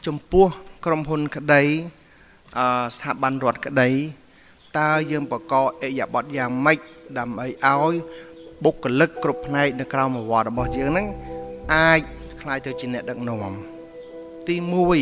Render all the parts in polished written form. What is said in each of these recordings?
จมปัวกรมพลคดีสถาบันรัฐคดีตายังประกอบเอยบทอย่างไม่ดำไอเอาบุกลึกกรุบในในกราวมาวอดบอกอย่างนั้นอายคลายตัวจีเนตดังนมตีมวย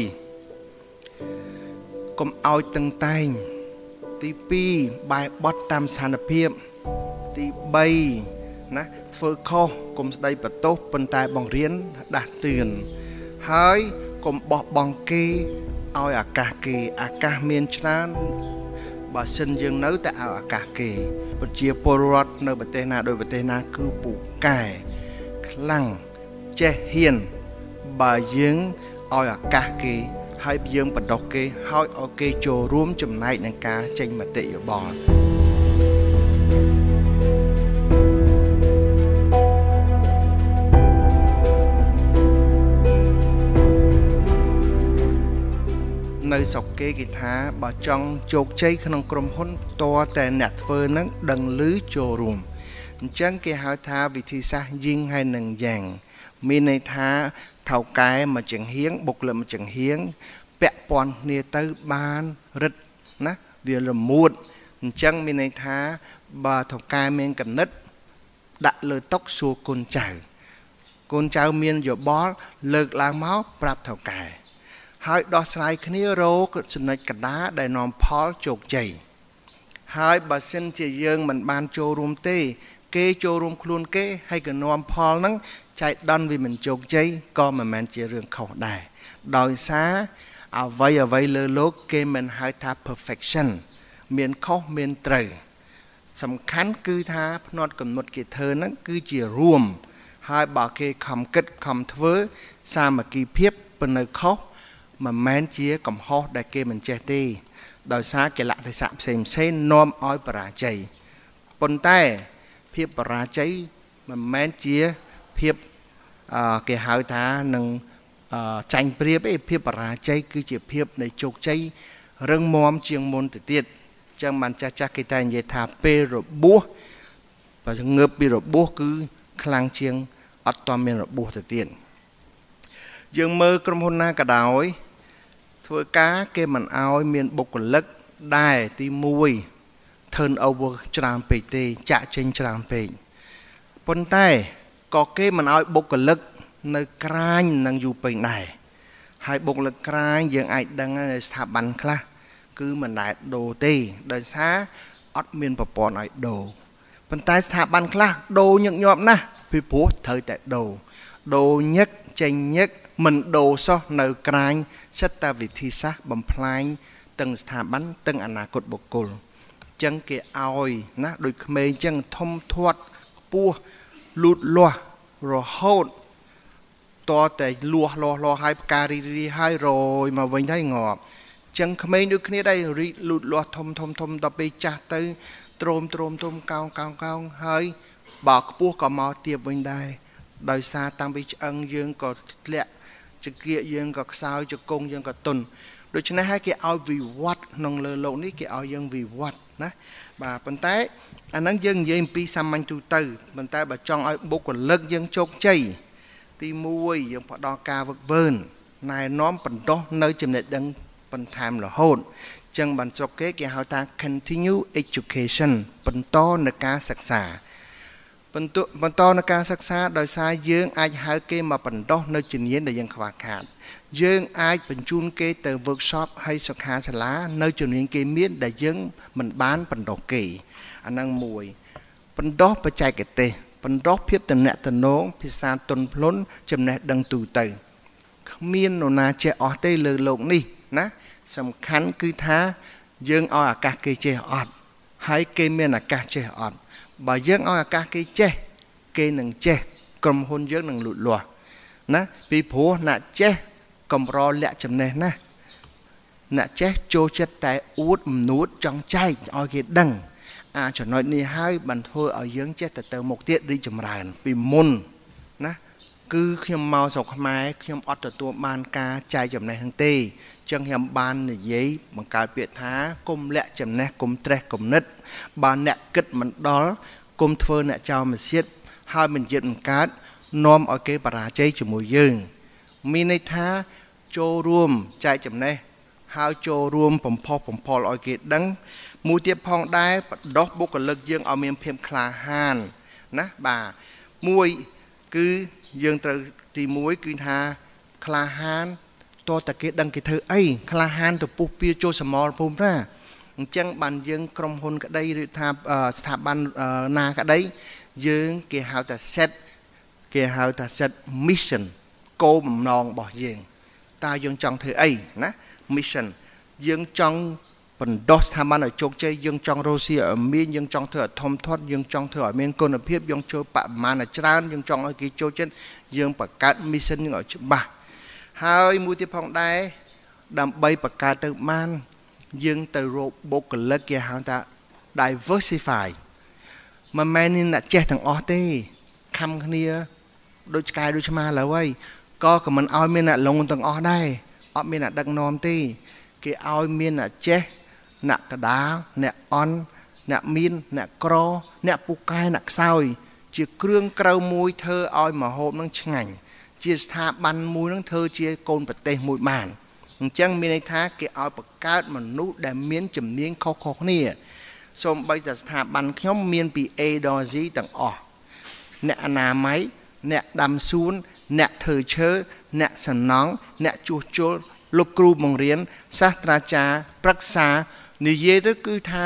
กลมเอาตึงไตตีปีใบบอดตามสารเพียบตีใบนะเฟอร์คอกลมสไลประตูปนตายบังเรียนดัดเตือนหายกลมบอกบังเกเอาอากาศเกอากาศเมียนชนะบาสินยังนึกแต่เอาอากาศเกปัจเจียปรดในประเทศนาโดยประเทศนาคือปูไก่คลั่งเจเฮียนบายังเอาอากาศเกให้ยังปัดดอกเกให้เอาเกโจรวมจำในในการเจงมาเตะบอลในสกเกกิธาบ่จองโจกใจขนมกรมพ้นตัวแต่เน็ตเฟอร์นั้นดังลื้อโจรวมจังเกหาทาวิธีซะยิงให้หนึ่งอย่างมีในท้าเท่ากายมาจังเฮียงบุกเลยมาจังเฮียงแปะปอนเนตอร์บานรึดนะเวียละมูดจังมีในท้าบ่เท่ากายเมียนกับนึดดะเลยตกสัวกุนเจ้าเมียนอยู่บอลเลิกล้างเมาส์ปรับเท่ากายให้ดอสไลค์นี้โรกสนัยกระดาได้นอมพอลโจกใจให้บาสินเจียงมันบานโจรวมเต้เกโจรวมคลุนเกให้กับนอมพอลนั้นใจดันวิมันโจกใจก็มันแมนเจียเรื่องเขาได้โดยซาเอาไว้เลยโลกเกมันให้ท่า perfection เมียนเขาเมียนเตยสำคัญคือท่านอดกำหนดเกิดเธอนั้นคือเจียรวมให้บาเกคำกิดคำเทวสามัคคีเพียบเป็นในเขาmà men chia cầm ho đại kê mình che ti đòi xa cái lạ thì sạm xem xây nom oi bả cháy bồn tay phiệp bả cháy mà men chia phiệp cái hào thá nâng tranh priệp ấy phiệp bả cháy cứ chỉ phiệp này chục cháy rừng mòm chiêng môn tự tiết chẳng man cha cái tay như thả pê rồi búa và ngợp bị rồi búa cứ khlang chiêng ọt toàn miền rồi búa tự tiết dương mơ trong hôn na cả đào ấy thôi cá cái mình ao miền bộc lực đài ti mùi turn over tràn bể tê chạ trên tràn bể bồn tay có cái mình ao bộc lực nơi canh năng du bể này hai bộc lực canh dương ai đang thả bắn khla cứ mình đại đồ tê đời xá ót miền bờ bò này đồ bồn tay thả bắn khla đồ những nhọm na phi phố thời tại đồ nhất tranh nhất mình đồ so nơi canh sách ta vị thi sát bầm phai từngสถาบันtừngอนาคตบุคคลจังเกออยนะโดยเขมรจังทมทวดปัวลุดลัวรอโหดต่อแต่ลัวรอให้การีให้โรยมาไว้ได้งอบจังเขมรดูนี้ได้ริลุดลัวทมต่อไปจัดเตยตรมเกาให้บอกปัวก็มาเตียบไว้ได้โดยซาตั้งไปจังยืงก็เละจะเกี่ยยังกับสาวจะกงยังกับตุนโดยฉะนั้นให้เกี่ยเอาวิวัฒน์นองเลโลนี้เกี่ยเอายังวิวัฒน์นะบ่าปัญไตอันนั้นยังยังปีสามัญตูเตอร์ปัญไตบ่าจ้องเอาบุกคนเลิกยังโจกใจตีมวยยังพอดอกาวักเบิร์นนายน้อมปัญโตเนยจำเนตดังปัญไทม์หล่อโหดจังบันสกเกเกี่ยเอาทาง continue education ปัญโตในการศึกษาบรรทอนการศึกษาโดยสายยื่นอาจหาเกมาปันดอกในจุดนี้ได้ยังขวาขาดยื่นอาจเป็นจูนเกเตอร์เวิร์กช็อปให้สขาสลาในจุดนี้เกมีได้ยื่นมันบ้านปันดอกเกอันนั้นมวยปันดอกประจัยเกตปันดอกเพียบแต่เนื้อแต่น้องพิซาตนพล้นจำแนกดังตูเตอร์มีนโนนาเจออเตเลโลกนี่นะสำคัญคือท้ายื่นเอาอากาศเกเจออดให้เกมีนอากาศเจออดบ่ยื่นเอาอากาศเกเจเกหนึ่งเจกลมหุ่นเยอะหนึ่งหลุดลัวนะปีผัวน่ะเจกลมรอเละจำเนนะน่ะเจโจเจแต่อูดนูดจังใจเอาเกดังจนน้อยนี่ให้บรรทุกเอาเยอะเจแต่เติมหมกเตี้ยริจำรานปีมุนนะคือเขียมเมาสกไม้เขียมอดตัวบานกาใจจำเนทั้งตีจังเขียมบานเนี่ยยัยบังการเปียท้ากลมเละจำเนกลมเตะกลมนึดบานเนี่ยกึดมันดอลกลมเทอเนี่ยเจ้ามาเสียดให้มันเย็นการน้อมเอาเกปราใจจมูกยืงมีในท้าចូលរួមចែកចំណេះហើយចូលរួមបំផុសបំផុលឲ្យគេដឹងមួយទៀតផងដែរបដោះបុគ្គលិកយើងឲ្យមានភាពក្លាហានណាបាទមួយគឺយើងត្រូវទី1គឺថាក្លាហានតើតាគេដឹងគេធ្វើអីក្លាហានទៅពុះពៀចូលសមរភូមិណាអញ្ចឹងបានយើងក្រុមហ៊ុនក្តីឬថាស្ថាប័នណាក្តីយើងគេហៅថា set mission គោលបំណងរបស់យើងតើយើងចង់ធ្វើអីណា mission យើងចង់បណ្ដុះស្ថាប័នឲ្យជោគជ័យយើងចង់រស់ស៊ីឲ្យមានយើងចង់ធ្វើឲ្យធំធាត់យើងចង់ធ្វើឲ្យមានគុណភាពយើងចូលបរិមាណច្រើនយើងចង់ឲ្យគេចូលចិត្តយើងបង្កើត mission យើងឲ្យច្បាស់ហើយមួយទៀតផងដែរដើម្បីបង្កើតទៅបានយើងទៅរកបុគ្គលិកគេហៅថា diversify មិនមែនអ្នកចេះទាំងអស់ទេខំគ្នាដូចឆ្កែដូចឆ្មាឡើយហើយក៏មិនឲ្យមានអ្នកលងទាំងអស់ដែរអត់មានអ្នកដឹកនាំទេគេឲ្យមានអ្នកចេះអ្នកកដាលអ្នកអន់អ្នកមានអ្នកក្រអ្នកពូកែអ្នកខ្សោយជាគ្រឿងក្រៅមួយធ្វើឲ្យម្ហូបនឹងឆ្ងាញ់ជាស្ថាប័នមួយនឹងធ្វើជាកូនប្រទេសមួយបានអញ្ចឹងមានន័យថាគេឲ្យបង្កើតមនុស្សដែលមានជំនាញខុសៗគ្នាសូម្បីតែស្ថាប័នខ្ញុំមានពី A ដល់ Z ទាំងអស់អ្នកអនាម័យអ្នកដាំសួនអ្នកធ្វើឈើអ្នកសំណង់អ្នកជួសជុលលោកគ្រូបង្រៀនសាស្ត្រាចារ្យប្រឹក្សានិយាយទៅគឺថា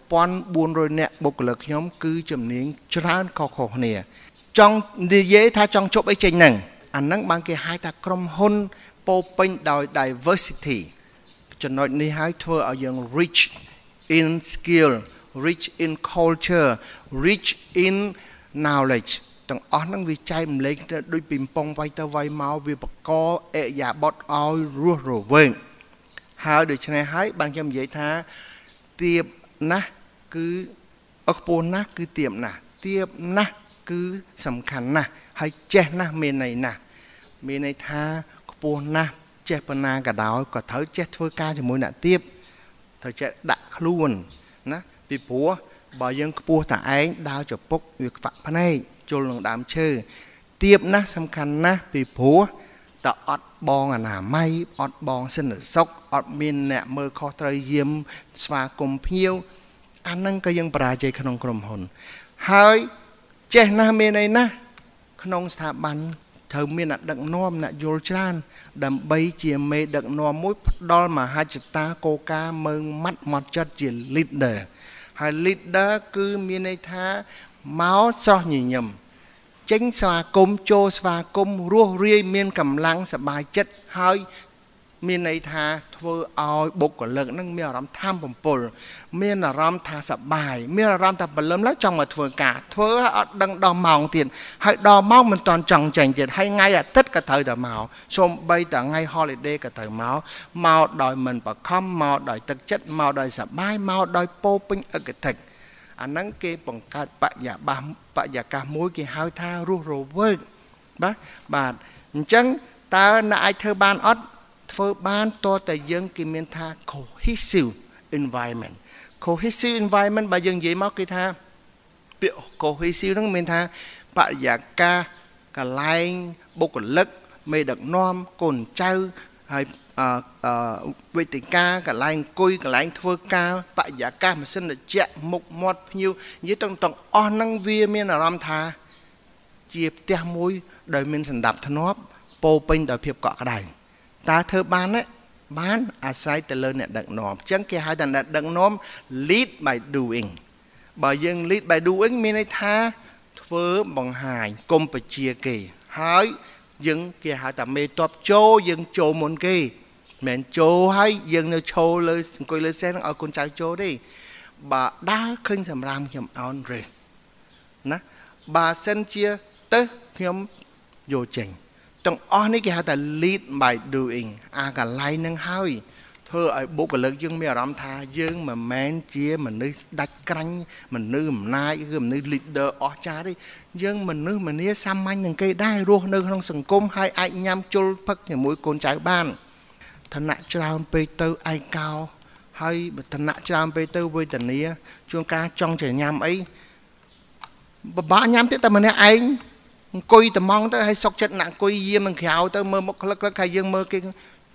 1400នាក់បុគ្គលិកខ្ញុំគឺជំនាញច្រើនខុសៗគ្នាចង់និយាយថាចង់ជប់អីចេញហ្នឹងអាហ្នឹងបានគេហៅថាក្រុមហ៊ុនពោពេញដោយ diversity ចំណុចនេះហើយធ្វើឲ្យយើង rich in skill rich in culture rich in knowledge ទាំងអស់ហ្នឹងវាចែកម្លែកដូចពីកំប៉ុងវាយទៅវាយមកវាបកអិយាបថឲ្យរស់រវើងហើយដូច្នេះហើយបានខ្ញុំនិយាយថាទៀបណាស់គឺខ្ពស់ណាស់គឺទៀបណាស់ទៀបណាស់គឺសំខាន់ណាស់ហើយចេះណាស់មានន័យណាស់មានន័យថាខ្ពស់ណាស់ចេះប៉ុណ្ណាក៏ដោយក៏ត្រូវចេះធ្វើការជាមួយអ្នកទៀបត្រូវចេះដាក់ខ្លួនណាពីព្រោះបើយើងខ្ពស់តែឯងដើរចពុកវាខ្វាក់ភ្នែកជុលនឹងដើមឈើទៀបណាស់សំខាន់ណាស់ពីព្រោះតើអត់បងអនាម័យអត់បងសន្តិសុខអត់មានអ្នកមើលខុសត្រូវយាមស្វាគមន៍ភ្ញៀវអាហ្នឹងក៏យើងបរាជ័យក្នុងក្រុមហ៊ុនហើយចេះណាស់មានអីណាក្នុងស្ថាប័នត្រូវមានអ្នកដឹកនាំអ្នកយល់ច្រើនដើម្បីជាមេដឹកនាំមួយផ្ដល់មហិច្ឆតាគោលការណ៍មើងម៉ាត់ម៉ត់ចិត្តជា leader ហើយ leader គឺមានន័យថាមកស្រស់ញញឹមចេញស្វាគមន៍ចូលស្វាគមន៍រស់រាយមានកម្លាំងសប្បាយចិត្តហើយមានន័យថាធ្វើឲ្យបុគ្គលិកនឹងមានអារម្មណ៍ថាមបំពុលមានអារម្មណ៍ថាសប្បាយមានអារម្មណ៍ថាបលឹមឡើងចង់មកធ្វើការធ្វើឲ្យអត់ដឹងដល់ម៉ោងទៀតហើយដល់ម៉ោងមិនតាន់ចង់ចេញទៀតហើយថ្ងៃអាទិត្យក៏ត្រូវតែមកសូម្បីតែថ្ងៃ holiday ក៏ត្រូវមកដោយមិនបខំមកដោយទឹកចិត្តមកដោយសប្បាយមកដោយពោពេញអគតិអាហ្នឹងគេបង្កើតបរិយាកាសមួយគេហៅថារស់រវើកបាទអញ្ចឹងតើអ្នកអាចធ្វើបានអត់ធ្វើបានតើតែយើងគេមានថា cohesive environment បើយើងនិយាយមកគេថាពាក្យ cohesive ហ្នឹងមានថាបរិយាកាសកន្លែងបុគ្គលិកមេដឹកនាំកូនចៅហើយវេទិកាកន្លែងអង្គុយកន្លែងធ្វើការបរិយាកាសម៉ាស៊ីនត្រជាក់មុខមាត់ភ្ញៀវនិយាយទាំងអស់ហ្នឹងវាមានអារម្មណ៍ថាជាផ្ទះមួយដែលមានសណ្ដាប់ធ្នាប់ពោពេញដោយភាពកក់ក្ដៅតើធ្វើបានទេបានអាស្រ័យទៅលើអ្នកដឹកនាំអញ្ចឹងគេហៅថាអ្នកដឹកនាំ lead by doing បើយើង lead by doing មានន័យថាធ្វើបង្ហាញកុំបជាគេហើយយើងគេហៅថាមេតបចូលយើងចូលមុនគេមិនចូលហើយយើងនៅឈរលើអង្គុយលើសេះនឹងឲ្យកូនចៅចូលទេបើដើរឃើញសម្រាមខ្ញុំអោនរេណាបើសិនជាទៅខ្ញុំយកចេញទាំងអស់នេះគេហៅថា lead by doing អាកន្លែងនឹងហើយធ្វើឲ្យបុគ្គលិកយើងមានអារម្មណ៍ថាយើងមិនមែនជាមនុស្សដាច់ក្រាញ់មនុស្សអំណាចឬមនុស្ស leader អស្ចារ្យទេយើងមនុស្សម្នាសាមញ្ញនឹងគេដែររស់នៅក្នុងសង្គមហើយអាចញ៉ាំជុលផឹកជាមួយកូនចៅបានឋានៈច្រើនពេកទៅឯកោហើយឋានៈច្រើនពេកទៅវេទនាជួនកាលចង់จะញ៉ាំអីបបាក់ញ៉ាំទៀតតែម្នាក់ឯងអង្គុយត្មងទៅហើយសុកចិត្តណាក់អង្គុយយាមនឹងក្រៅទៅមើលមុខក្លឹកហើយយើងមើលគេ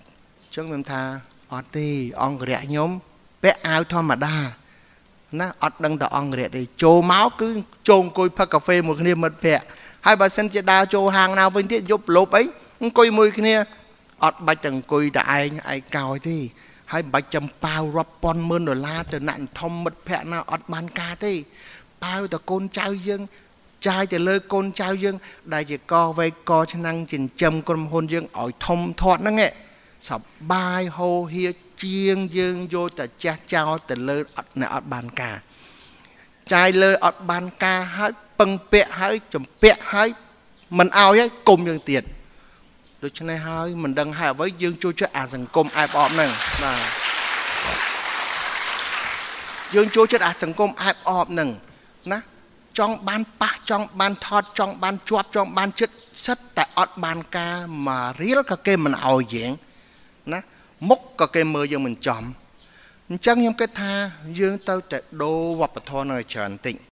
ចឹងខ្ញុំថាអត់ទេអង្គរៈខ្ញុំពាក់អាវធម្មតាណាអត់ដឹងតែអង្គរៈទេចូលមកគឺចូលអង្គុយផឹកកាហ្វេមួយគ្នាមិត្តភ័ក្តិហើយបើសិនជាដើរចូលហាងណាវិញទៀតយប់លប់អីអង្គុយមួយគ្នាអត់បាច់តែអង្គុយតែឯងកោយទេហើយបាច់ចាំប៉ាវរាប់ពាន់ម៉ឺនដុល្លារទៅណាក់ធំមិត្តភ័ក្តិណាអត់បានការទេប៉ាវតែកូនចៅយើងចាយទៅលើកូនចៅយើងដែលជាកវែកកឆ្នាំងចិញ្ចឹមក្រុមហ៊ុនយើងឲ្យធំធាត់ហ្នឹងឯងសបាយហូរហៀជាងយើងយកតែចាស់ចោលទៅលើអត់អ្នកអត់បានការចាយលើអត់បានការហើយពឹងពាក់ហើយចំពាក់ហើយមិនឲ្យហើយគុំយើងទៀតដូច្នេះហើយមិនដឹងហើយអ្វីយើងជួយជួយអាសង្គមអែបអបហ្នឹងបាទយើងជួយចិត្តអាសង្គមអែបអបហ្នឹងណាចង់បានប៉ះចង់បានថតចង់បានជាប់ចង់បានចិត្តសិតតែអត់បានការមករៀលក៏គេមិនឲ្យយើងណាមុខក៏គេមើលយើងមិនចំអញ្ចឹងខ្ញុំគិតថាយើងទៅតែដូរវប្បធម៌នៅច្រើនតិច